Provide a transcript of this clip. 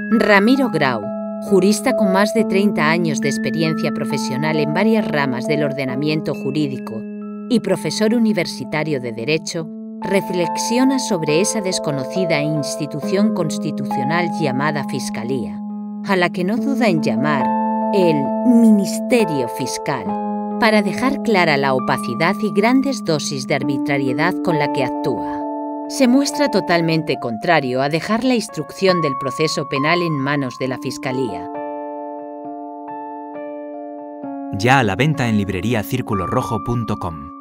Ramiro Grau, jurista con más de 30 años de experiencia profesional en varias ramas del ordenamiento jurídico y profesor universitario de Derecho, reflexiona sobre esa desconocida institución constitucional llamada Fiscalía, a la que no duda en llamar el Ministerio Fiscal, para dejar clara la opacidad y grandes dosis de arbitrariedad con la que actúa. Se muestra totalmente contrario a dejar la instrucción del proceso penal en manos de la Fiscalía. Ya a la venta en libreriacirculorrojo.com.